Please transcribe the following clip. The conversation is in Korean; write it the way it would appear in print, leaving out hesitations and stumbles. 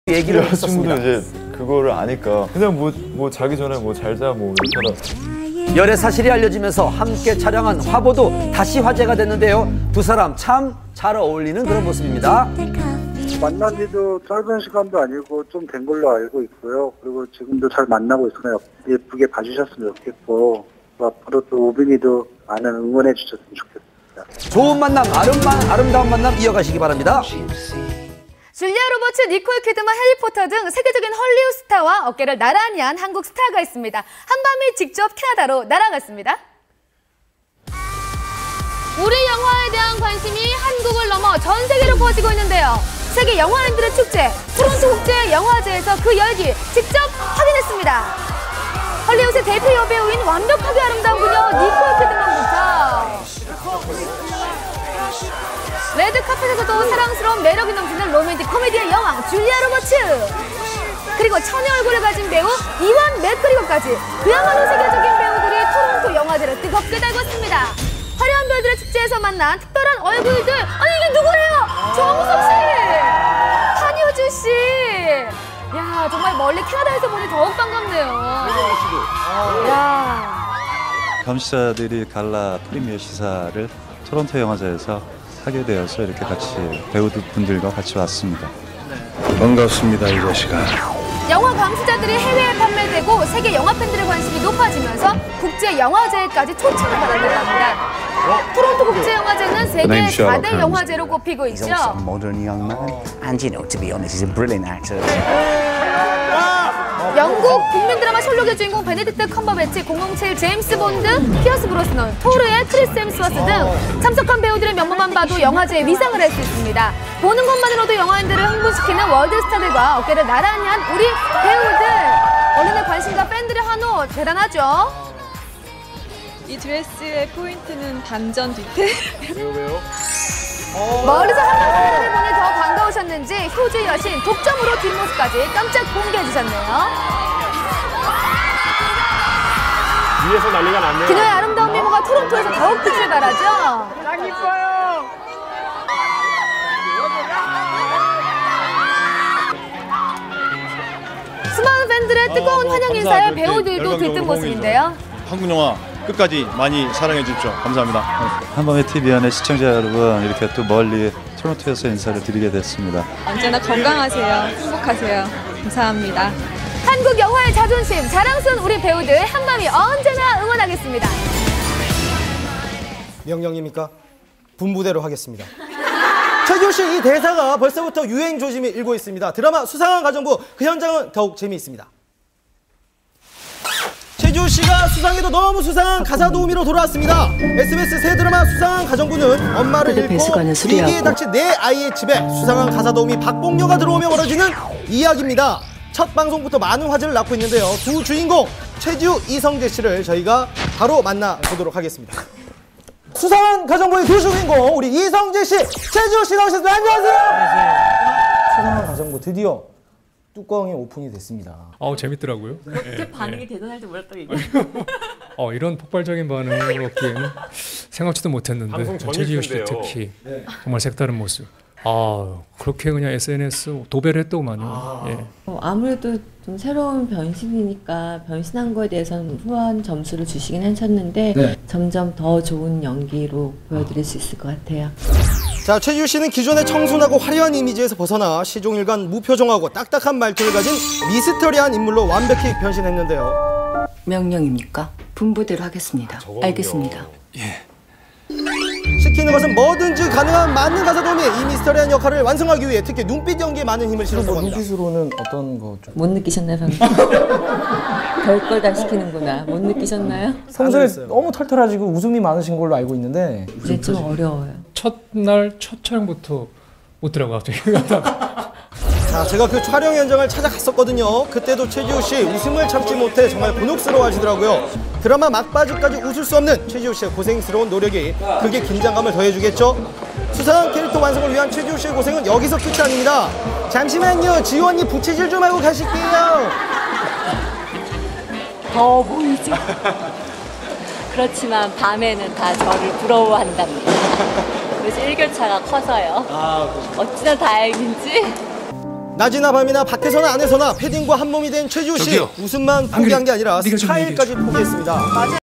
얘기를 했었습니다. 이제 그거를 아니까 그냥 뭐 자기 전에 뭐 잘자 뭐 이렇게 하다. 열애 사실이 알려지면서 함께 촬영한 화보도 다시 화제가 됐는데요. 두 사람 참 잘 어울리는 그런 모습입니다. 만난 지도 짧은 시간도 아니고 좀 된 걸로 알고 있고요. 그리고 지금도 잘 만나고 있으면 예쁘게 봐주셨으면 좋겠고 앞으로 또 우빈이도 많은 응원해 주셨으면 좋겠습니다. 좋은 만남, 아름다운 만남 이어가시기 바랍니다. 줄리아 로버츠, 니콜 키드만, 해리포터 등 세계적인 헐리우드 스타와 어깨를 나란히 한 한국 스타가 있습니다. 한밤이 직접 캐나다로 날아갔습니다. 우리 영화에 대한 관심이 한국을 넘어 전 세계로 퍼지고 있는데요. 세계 영화인들의 축제, 토론토 국제 영화제에서 그 열기 직접 확인했습니다. 헐리우드의 대표 여배우인 완벽하게 아름다운 그녀 니콜 키드만부터 레드카펫에서도 사랑스러운 매력이 넘치는 로맨틱 코미디의 여왕 줄리아 로버츠, 그리고 처녀 얼굴을 가진 배우 이완 맥그리거까지 그야말로 세계적인 배우들이 토론토 영화제를 뜨겁게 달궜습니다. 화려한 별들의 축제에서 만난 특별한 얼굴들, 아니 이게 누구예요? 정우성 씨, 한효주 씨. 야, 정말 멀리 캐나다에서 보니 더욱 반갑네요. 야. 감시자들이 갈라 프리미어 시사를 토론토 영화제에서 하게 되어서 이렇게 같이 배우분들과 같이 왔습니다. 반갑습니다, 이 자식아. 영화 감시자들이 해외에 판매되고 세계 영화 팬들의 관심이 높아지면서 국제 영화제까지 초청을 받았다고 합니다. 토론토 국제 영화제는 세계 4대 영화제로 꼽히고 있죠. 영국 국민 드라마 셜록의 주인공 베네딕트 컴버배치, 007 제임스 본드, 피어스 브로스넌, 토르의 크리스 햄스워스 등 참석한 배우들의 면모만 봐도 영화제에 위상을 할 수 있습니다. 보는 것만으로도 영화인들을 흥분시키는 월드스타들과 어깨를 나란히 한 우리 배우들. 언론의 관심과 팬들의 환호 대단하죠. 이 드레스의 포인트는 반전 뒤태. 왜요? 멀리서 한방을 보니 더 반가우셨는지 효주의 여신 독점으로 뒷모습까지 깜짝 공개해주셨네요. 위에서 난리가 났네요. 그녀의 아름다운 미모가 토론토에서 더욱 빛을 발하죠. 딱 이뻐요. 수많은 팬들의 뜨거운 환영 인사에 배우들도 들뜬 모습인데요. 한국 영화 끝까지 많이 사랑해 주십시오. 감사합니다. 한밤의 TV 안의 시청자 여러분, 이렇게 또 멀리 토론토에서 인사를 드리게 됐습니다. 언제나 건강하세요. 행복하세요. 감사합니다. 한국 영화의 자존심, 자랑스러운 우리 배우들 한밤이 언제나 응원하겠습니다. 명령입니까? 분부대로 하겠습니다. 최규 씨, 이 대사가 벌써부터 유행 조짐이 일고 있습니다. 드라마 수상한 가정부, 그 현장은 더욱 재미있습니다. 최주 씨가 수상해도 너무 수상한 가사 도우미로 돌아왔습니다. SBS 새 드라마 수상한 가정부는 엄마를 잃고 위기에 닥친 내 아이의 집에 수상한 가사 도우미 박봉녀가 들어오며 벌어지는 이야기입니다. 첫 방송부터 많은 화제를 낳고 있는데요. 두 주인공 최지우, 이성재 씨를 저희가 바로 만나보도록 하겠습니다. 수상한 가정부의 두 주인공 우리 이성재 씨, 최지우 씨 나오셨습니다. 안녕하세요. 수상한 가정부 드디어 뚜껑이 오픈이 됐습니다. 재밌더라고요. 그렇게 반응이 대단할 줄 몰랐다 이게. 이런 폭발적인 반응을 얻기에는 생각지도 못했는데 최지우 씨 특히 정말 색다른 모습. 그렇게 그냥 SNS 도배를 했더구만요. 예. 아무래도 좀 새로운 변신이니까 변신한 거에 대해서는 후한 점수를 주시긴 하셨는데 점점 더 좋은 연기로 보여드릴 수 있을 것 같아요. 자, 최지우 씨는 기존의 청순하고 화려한 이미지에서 벗어나 시종일관 무표정하고 딱딱한 말투를 가진 미스터리한 인물로 완벽히 변신했는데요. 명령입니까? 분부대로 하겠습니다. 알겠습니다. 예. 시키는 것은 뭐든지 가능한 만능 가사 도우미, 이 미스터리한 역할을 완성하기 위해 특히 눈빛 연기에 많은 힘을 실었다고 합니다. 눈빛으로는 어떤 거 좀... 못 느끼셨나요, 방금? 별걸 다 시키는구나. 못 느끼셨나요? 평소에 너무 털털하시고 웃음이 많으신 걸로 알고 있는데 이제 좀 어려워요. 첫날 첫 촬영부터 웃더라고요. 갑자기. 자, 제가 그 촬영 현장을 찾아갔었거든요. 그때도 최지우 씨 웃음을 참지 못해 정말 곤혹스러워 하시더라고요. 드라마 막바지까지 웃을 수 없는 최지우 씨의 고생스러운 노력이 그게 긴장감을 더해주겠죠. 수상한 캐릭터 완성을 위한 최지우 씨의 고생은 여기서 끝이 아닙니다. 잠시만요, 지우 언니 부채질 좀 하고 가실게요. 더 보이죠? 그렇지만 밤에는 다 저를 부러워한답니다. 그래서 일교차가 커서요. 어찌나 다행인지. 낮이나 밤이나 밖에서나 안에서나 패딩과 한 몸이 된 최지우 씨. 웃음만 포기한 게 아니라 스타일까지 포기했습니다.